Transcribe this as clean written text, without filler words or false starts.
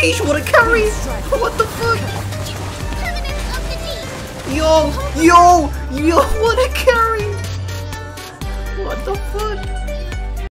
sheesh, what a carry! What the fuck? Yo, what a carry!